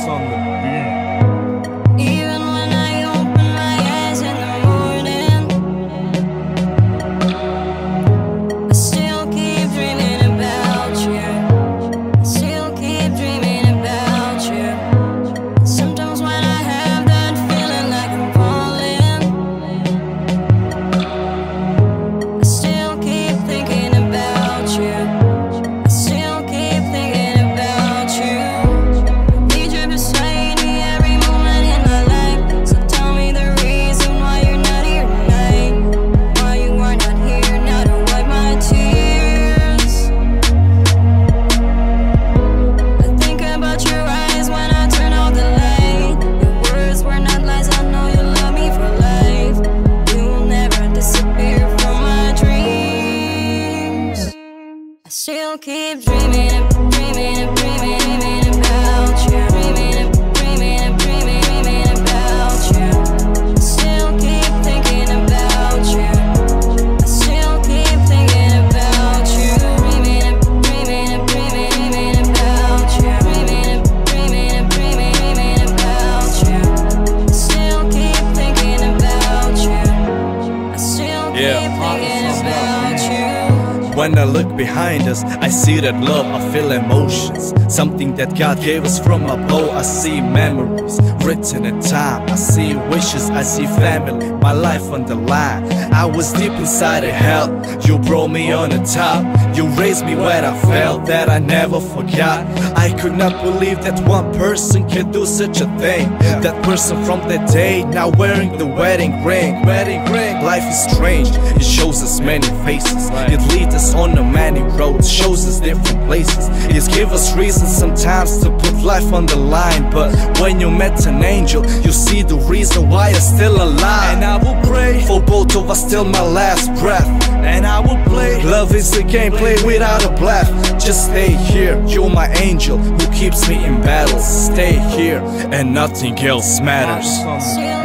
Bounce on the beat. Even when I open my eyes in the morning, I still keep dreaming about you. I still keep dreaming about you. Sometimes when I have that feeling like I'm falling, I still keep thinking about you. I still keep thinking about you. Need you beside me every moment in my life. So tell me the reason why you're not here tonight. Why you are not here now to wipe my tears. I think about your eyes when I turn out the light. Your words were not lies, I know you love me for life. You will never disappear from my dreams. I still keep dreaming, dreaming, dreaming about you. Dreaming, dreaming, dreaming about you. I still keep thinking about you. I still keep thinking about you. Dreaming, dreaming, dreaming about you. Dreaming, dreaming, dreaming about you. I still keep thinking about you. I still keep thinking about you. When I look behind us, I see that love, I feel emotions. Something that God gave us from above. I see memories written in time. I see wishes, I see family, my life on the line. I was deep inside of hell, you brought me on the top. You raised me where I felt that I never forgot. I could not believe that one person could do such a thing. That person from that day, now wearing the wedding ring. Life is strange, it shows us many faces. It leads us on the many roads, shows us different places. It gives us reasons sometimes to put life on the line. But when you met an angel, you see the reason why I'm still alive. And I will pray for both of us till my last breath. And I will play, love is a game, play without a bluff. Just stay here, you're my angel who keeps me in battles. Stay here and nothing else matters. Still